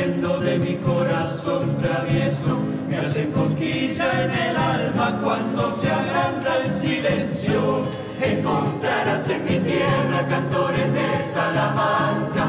saliendo de mi corazón travieso, me hacen cosquilla en el alma cuando se agranda el silencio. Encontrarás en mi tierra cantores de Salamanca,